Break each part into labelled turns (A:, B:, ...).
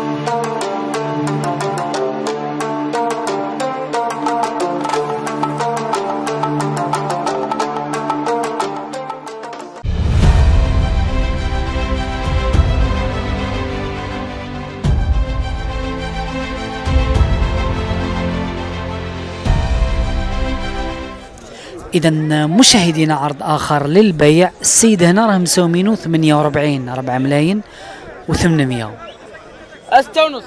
A: إذا مشاهدينا عرض آخر للبيع. السيد هنا راه مسومينو 48 4 ملايين و800.
B: استونس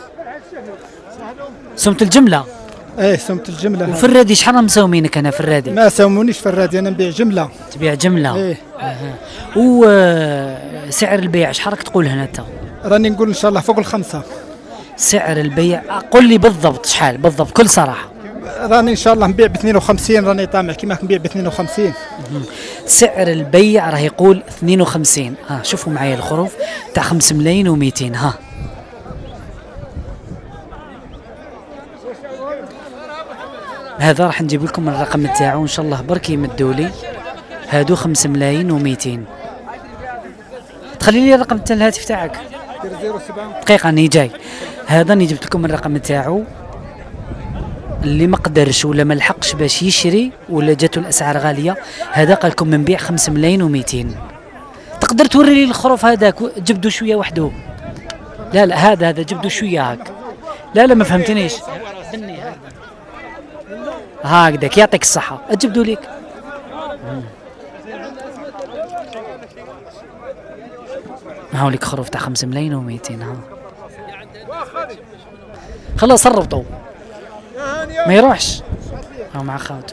A: سمت الجملة؟
C: ايه سمت الجملة.
A: وفرادي شحال راه مسومينك أنا فرادي؟
C: ما سومونيش فرادي، أنا نبيع جملة.
A: تبيع جملة؟
C: ايه.
A: وسعر البيع شحال راك تقول هنا أنت؟
C: راني نقول إن شاء الله فوق الخمسة.
A: سعر البيع قل لي بالضبط شحال بالضبط بكل صراحة.
C: راني ان شاء الله نبيع ب 52، راني طامع كيما نبيع ب 52.
A: سعر البيع راه يقول 52. ها شوفوا معايا الخروف تاع 5 ملايين و200. ها هذا راح نجيب لكم الرقم تاعو ان شاء الله برك يمدوا لي. هادو 5 ملايين و200. تخلي لي الرقم تاع الهاتف تاعك دقيقة راني جاي. هذا راني جبت لكم الرقم تاعو. اللي ما قدرش ولا ما لحقش باش يشري ولا جاتو الاسعار غاليه، هذا قال لكم بنبيع 5 ملايين و200. تقدر توري لي الخروف هذاك جبدو شويه وحده؟ لا هذا جبدو شويه هاك. لا ما فهمتنيش. هكذاك يعطيك الصحه اجبدو ليك. هاوليك خروف تاع 5 ملايين و200. ها خلاص ربطوا ما يروحش. هو مع خاوته.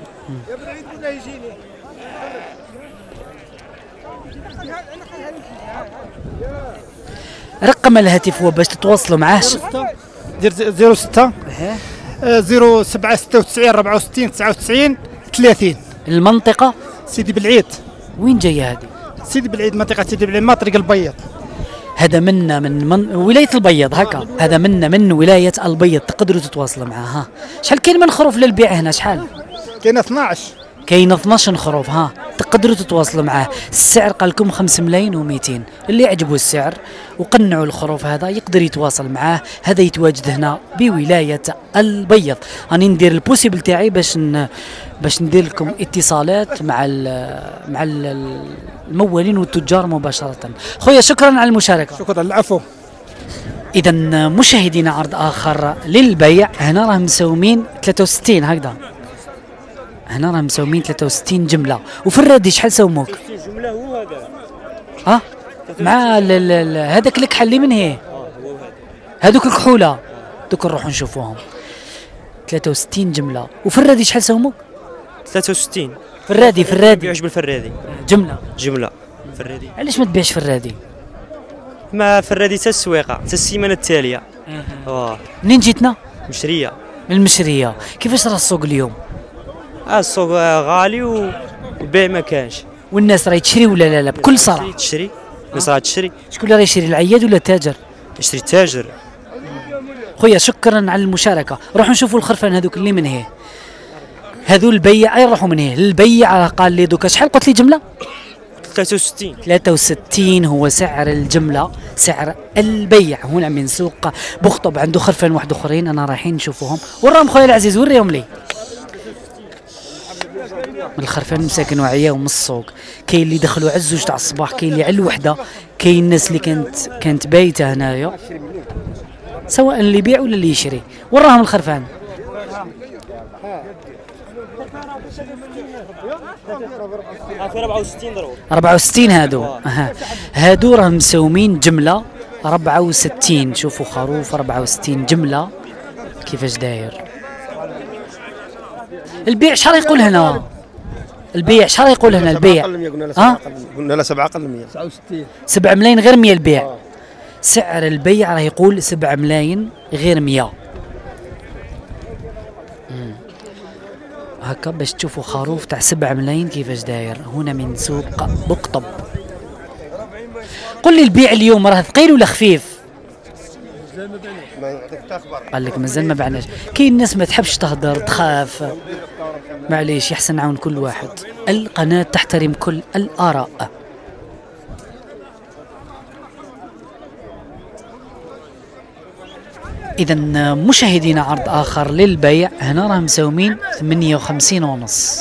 A: رقم الهاتف هو باش تتواصلوا معاه.
C: دير 06 07 96 64 99 30.
A: المنطقة
C: سيدي بالعيد.
A: وين جاية هذه؟
C: سيدي بالعيد، منطقة سيدي بالعيد، ما طريق البيض.
A: هذا منا من ولاية البيض هكا. هذا منا من ولاية البيض. تقدروا تتواصلوا معاه. ها شحال كاين من خروف للبيع هنا؟ شحال
C: كاين؟ 12.
A: كاين 12 خروف. ها تقدروا تتواصلوا معاه. السعر قال لكم 5 ملايين و200. اللي عجبه السعر وقنعوا الخروف هذا يقدر يتواصل معاه. هذا يتواجد هنا بولاية البيض. راني ندير البوسيبل تاعي باش ندير لكم اتصالات مع الممولين والتجار مباشرة. خويا شكرا على المشاركة.
C: شكرا. العفو.
A: إذا مشاهدينا عرض آخر للبيع. هنا راه مسومين 63 هكذا. هنا راه مسومين 63 جملة. وفي الرادي شحال سوموك؟
B: جملة هو هذا.
A: ها مع هذاك الكحل اللي من هي هذوك الكحولة دوك نروحوا نشوفوهم. 63 جملة. وفي الرادي شحال سوموك؟
B: 63
A: في الرادي.
B: يعجب الفرادي
A: جملة
B: في الرادي.
A: علاش ما تبيعش في الرادي؟
B: ما في الرادي حتى السويقة حتى السيمانة التالية.
A: منين جيتنا؟
B: مشرية.
A: من المشرية. كيفاش راه السوق اليوم؟
B: السوق غالي والبيع ما كانش.
A: والناس راهي تشري ولا لا بكل صراحة؟
B: تشري. الناس راه تشري.
A: شكون اللي راه يشري، العياد ولا التاجر؟
B: يشري التاجر.
A: خويا شكرا على المشاركة. روحوا نشوفوا الخرفان هذوك اللي من هي. هذو البيع يروحوا من هنا. البيع قال لي دوكا شحال قلت لي جمله؟ 63 هو سعر الجمله. سعر البيع هنا من سوق بخطب. عنده خرفان واحد اخرين انا رايحين نشوفوهم. وراهم خويا العزيز وريهم لي من الخرفان مساكن وعياهم من السوق. كاين اللي دخلوا على الزوج تاع الصباح، كاين اللي على الوحده، كاين الناس اللي كانت بايته هنايا سواء اللي يبيع ولا اللي يشري. وراهم الخرفان 64 هادو راهم مسومين جمله 64. شوفوا خروف 64 جمله كيفاش داير. البيع شحال يقول هنا؟ البيع شحال يقول هنا؟ البيع
D: قلنا له 7 اقل من 100.
A: 7 ملايين غير 100 البيع. سعر البيع راه يقول 7 ملايين غير 100. هكا باش تشوفوا خروف تاع 7 ملايين كيفاش داير. هنا من سوق بقطب. قل لي البيع اليوم راه ثقيل ولا خفيف؟ قال لك مازال ما بعناش. كاين ناس ما تحبش تهدر تخاف. معليش يحسن نعاون كل واحد. القناة تحترم كل الآراء. اذا مشاهدينا عرض اخر للبيع، هنا راه مساومين 58 ونص.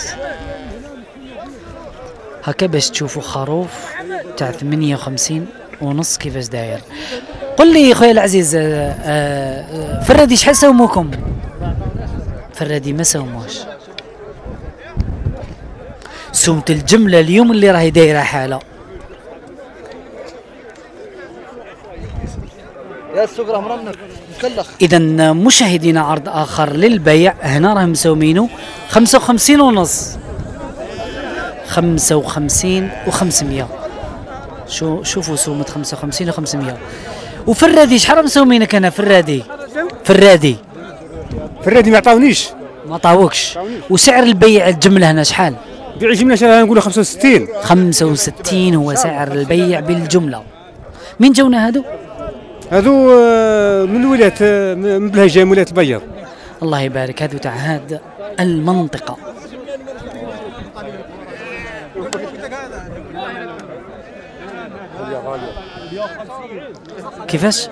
A: هكا باش تشوفوا خروف تاع 58 ونص كيفاش داير. قل لي خويا العزيز، فرادي شحال ساوموكم؟ فرادي ما ساوموش. سومت الجمله اليوم اللي راهي دايره حاله.
E: يا السوق راه مرنك مكلخ.
A: اذا مشاهدينا عرض اخر للبيع، هنا راه مساومينه 55 ونص. 55 و500. شوفوا سومة 55 و500. وفرادي شحال مساومينك انا فرادي؟ فرادي
C: ما عطاونيش.
A: ما عطاوكش. وسعر البيع الجمله هنا شحال؟
C: بيع الجمله نقولوا 65.
A: 65 هو سعر البيع بالجمله. مين جونا هادو؟
C: هذو من ولاية من بلهجة، من ولاية البيض.
A: الله يبارك. هادو تاع هاد المنطقه. كيفاش؟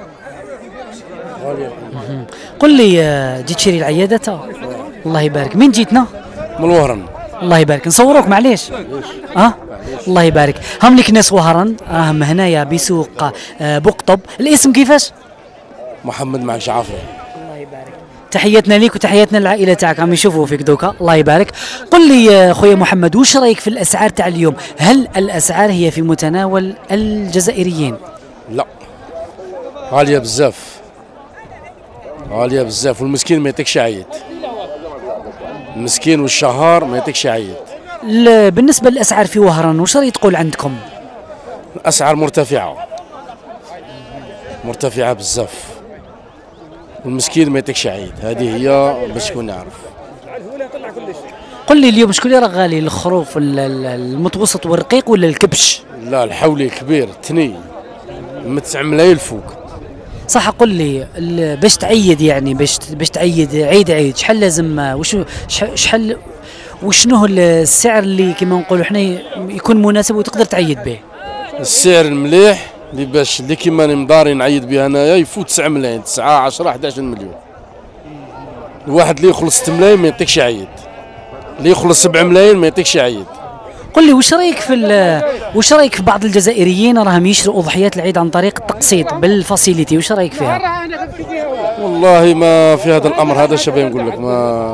A: قل لي، جيت تشري العيادة؟ الله يبارك. مين جيتنا؟
F: من الوهران.
A: الله يبارك. نصوروك معليش. الله يبارك. هم لك ناس وهران، هم هنايا بسوق بقطب. الاسم كيفاش؟
F: محمد مع شعافري.
A: الله يبارك. تحياتنا ليك وتحياتنا للعائله تاعك، عم يشوفوا فيك دوكا. الله يبارك. قل لي خويا محمد، وش رايك في الاسعار تاع اليوم؟ هل الاسعار هي في متناول الجزائريين؟
F: لا، غاليه بزاف، غاليه بزاف، والمسكين ما يعطيكش عيد. المسكين والشهار ما يعطيكش عيد.
A: بالنسبه للاسعار في وهران، وش راي تقول عندكم؟
F: الاسعار مرتفعه، مرتفعه بزاف، والمسكين ما يعطيكش عيد. هذه هي باش تكون نعرف.
A: قل لي اليوم شكون اللي راه غالي؟ الخروف المتوسط والرقيق ولا الكبش؟
F: لا، الحولي كبير تني من 9 ملايين الفوق.
A: صح. قل لي باش تعيد، يعني باش تعيد عيد شحال لازم؟ شحال وشنو هو السعر اللي كما نقولوا حنا يكون مناسب وتقدر تعيد به؟
F: السعر المليح اللي باش اللي كيما مداري نعيد به انايا يفوت 9 ملايين، 9 10 11 مليون. الواحد اللي يخلص 6 ملايين ما يعطيكش عيد، اللي يخلص 7 ملايين ما يعطيكش عيد.
A: قل لي وش رايك في بعض الجزائريين راهم يشروا اضحيات العيد عن طريق التقسيط بالفاسيليتي؟ وش رايك فيها؟
F: والله ما في هذا الامر هذا شباب نقول لك،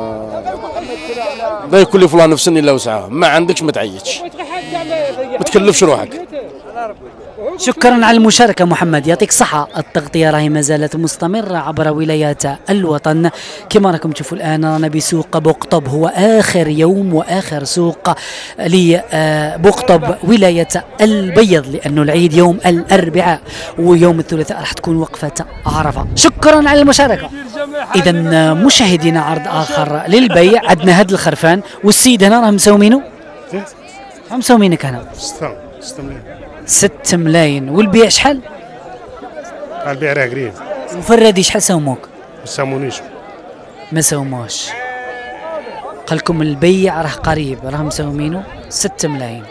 F: ما يكلف الله نفسا الا وسعها. ما عندكش ما تعيدش، ما تكلفش روحك.
A: شكرا على المشاركة محمد، يعطيك صحة. التغطية راهي ما زالت مستمرة عبر ولايات الوطن. كما راكم تشوفوا الآن رانا بسوق بقطب، هو آخر يوم وآخر سوق لبقطب ولاية البيض، لأنه العيد يوم الأربعاء ويوم الثلاثاء راح تكون وقفة عرفة. شكرا على المشاركة. إذا مشاهدينا عرض آخر للبيع، عندنا هاد الخرفان والسيد هنا راه مسومينه. مسومينك هنا 6 ملايين. والبيع شحال؟
G: البيع راه قريب.
A: وفرادي شحال ساوموك؟
G: ما ساومونيش.
A: ما ساوموش. قالكم البيع راه قريب، راه مساومينه 6 ملايين.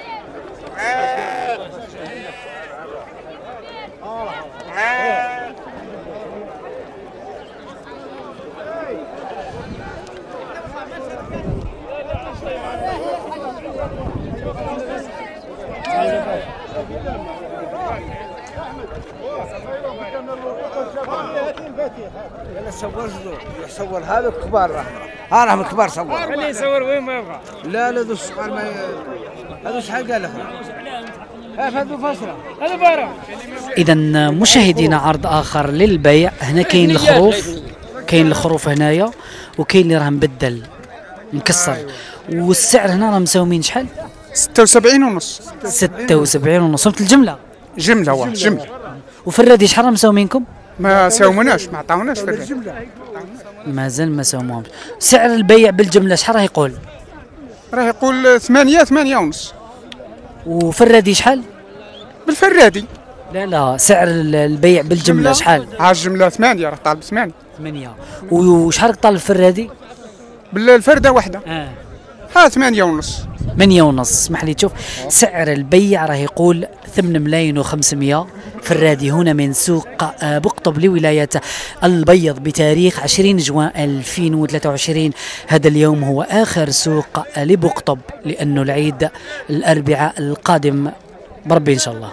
E: صور هذا كبار، ها من كبار صور.
H: خليه يصور وين ما يبغى.
E: لا ذو الصغار ما هذا شحال قال لك؟ هذا فاسره هذا بارا.
A: اذا مشاهدينا عرض اخر للبيع، هنا كاين الخروف هنايا، وكاين اللي راه مبدل مكسر. والسعر هنا راه مساومين شحال؟
C: 76 ونص.
A: 76 ونص. صمت الجمله؟
C: جمله واحد جمله.
A: وفرادي شحال راه مساومينكم؟
C: ما ساوموناش، ما عطاوناش في الجمله.
A: مازال ما ساوموهمش. سعر البيع بالجمله شحال راه يقول؟
C: راه يقول 8 ونص.
A: وفرادي شحال؟
C: بالفرادي
A: لا سعر البيع بالجمله شحال؟
C: ها الجمله 8 راه طالب 8.
A: وشحال طالب الفرادي؟
C: بالفرده واحده ها 8 ونص.
A: 8 ونص. اسمح لي تشوف سعر البيع راه يقول 8 ملايين و500. فرادي هنا من سوق بقطب لولاية البيض بتاريخ 20 جوان 2023. هذا اليوم هو آخر سوق لبقطب لأنه العيد الأربعاء القادم بربي إن شاء الله.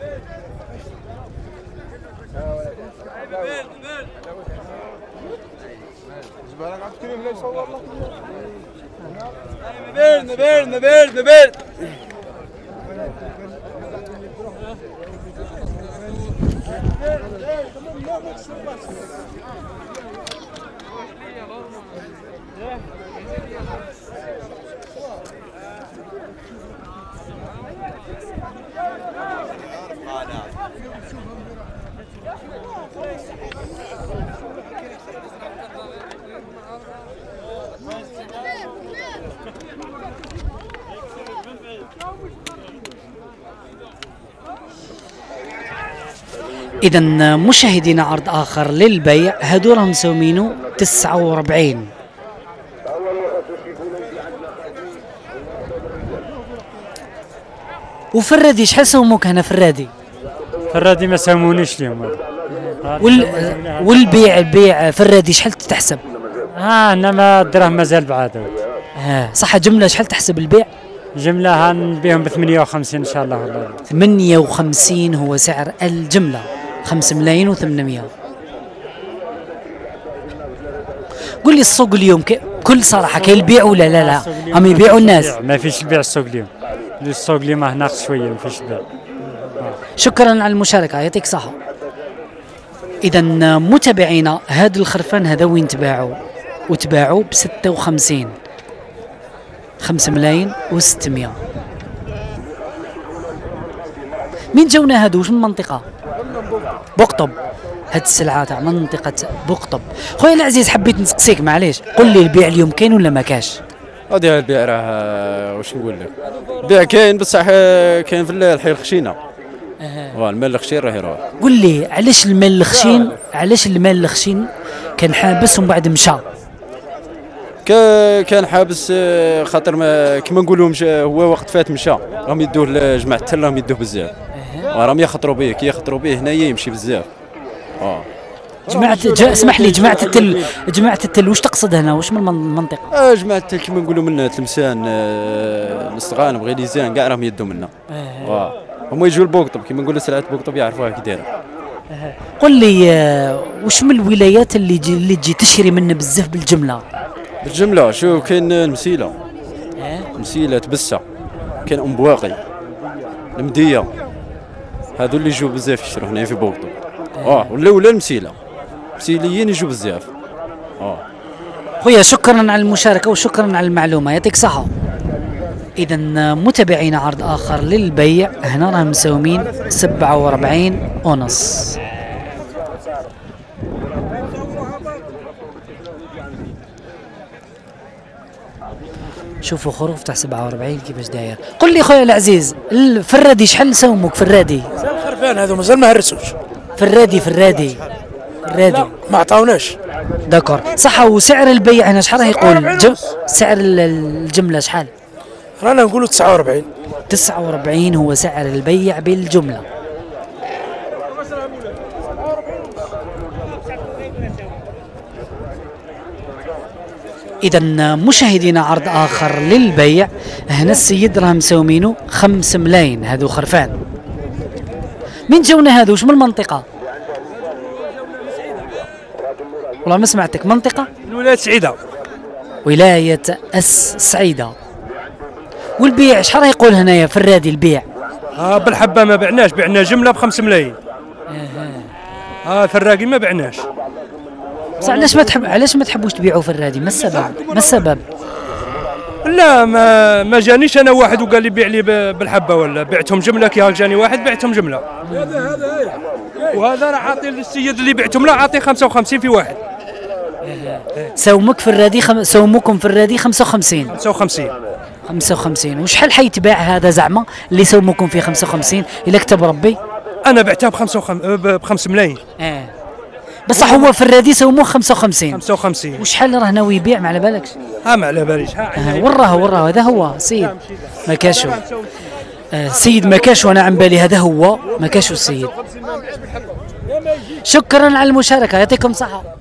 A: إذا مشاهدينا عرض آخر للبيع، هذول مسومينه 49. وفرادي شحال سوموك هنا فرادي؟
H: فرادي ما سامونيش اليوم.
A: والبيع فرادي شحال تحسب؟
H: انما الدراهم مازال بعاد.
A: صح جملة شحال تحسب البيع؟
H: جملة هنبيعهم ب 58 ان شاء الله. والله
A: 58 هو سعر الجملة، 5 ملايين و800. قل لي السوق اليوم بكل صراحة كاين البيع ولا لا؟ هم يبيعوا الناس؟
H: ما فيش بيع السوق اليوم. السوق اليوم ناقص شوية، ما فيش بيع.
A: شكرا على المشاركة، يعطيك صحة. إذا متابعينا هذا الخرفان هذا وين تباعوا؟ وتباعوا ب 56، 5 ملايين و600. مين جونا هادو؟ وش من منطقة؟ بقطب. هاد السلعة تاع منطقة بقطب. خويا العزيز حبيت نسقسيك معليش، قل لي البيع اليوم كاين ولا ما كاش؟
I: هادي البيع راه واش نقول لك؟ البيع كاين بصح كاين في الحي الخشينة. المال الخشين راه يروح.
A: قل لي علاش المال الخشين؟ علاش المال الخشين كان حابس ومن بعد مشى؟
I: كان حابس خاطر ما كما نقولوا هو وقت فات مشى، راهم يدوه لجماعة التل، راهم يدوه بزاف. راهم يخطروا به، كي يخطروا به هنايا يمشي بزاف.
A: اسمح لي، جماعة التل واش تقصد هنا؟ واش من المنطقة؟
I: جماعة التل كما نقولوا من تلمسان، نستغان، بغيليزان، كاع راهم يدوا منا. هما يجوا لبوقطب كما نقولوا سلعة بوقطب يعرفوها كي دايره.
A: قل لي واش من الولايات اللي تجي تشري منه بزاف بالجملة؟
I: بالجملة شوف كاين المسيلة، مسيلة تبسة، كاين ام بواقي، المدية، هادو اللي يجوا بزاف يشرو هنا في بوقطب. ولا المسيلة، مسيليين يجوا بزاف.
A: خويا شكرا على المشاركة وشكرا على المعلومة، يعطيك صحة. إذا متابعينا عرض آخر للبيع، هنا راهم مساومين 47 ونص. شوفوا خروف تاع 47 كيفاش داير. قل لي خويا العزيز، الفرادي شحال سوموك فرادي؟
J: خرفان هذو مازال ما هرسوش.
A: فرادي
J: ما عطاوناش.
A: داكور صح. وسعر البيع هنا شحال راه يقول؟ سعر الجملة شحال؟
J: رانا نقولوا 49.
A: 49 هو سعر البيع بالجملة. إذا مشاهدينا عرض آخر للبيع، هنا السيد راه مسومينه 5 ملايين. هذو خرفان. من جونا هذو؟ وش من المنطقة؟ والله ما سمعتك. منطقة؟
J: ولاية سعيدة.
A: ولاية السعيدة. والبيع شحال يقول هنايا فرادي البيع؟
J: بالحبة ما بعناش، بعنا جملة ب5 ملايين. فراقي ما بعناش.
A: بس علاش ما تحبوش تبيعوا فرادي؟ ما السبب؟
J: لا ما جانيش انا واحد وقال لي بيع لي بالحبة، ولا بعتهم جملة. كي هاك جاني واحد بعتهم جملة. وهذا راح اعطي للسيد اللي بعتهم له، اعطيه 55 في واحد.
A: سوموكم فرادي 55. 55. وشحال حيتباع هذا زعما اللي سوموكم فيه 55 الا كتب ربي؟
J: انا بعتها ب5 ملايين.
A: بصح هو في الراديسه ومو 55.
J: 55.
A: وشحال راه ناوي يبيع ما على بالكش؟
J: ما على باليش.
A: وراه هذا هو السيد ما كاشو. السيد ما كاشو، انا عن بالي هذا هو ما كاشو السيد. شكرا على المشاركه، يعطيكم صحه.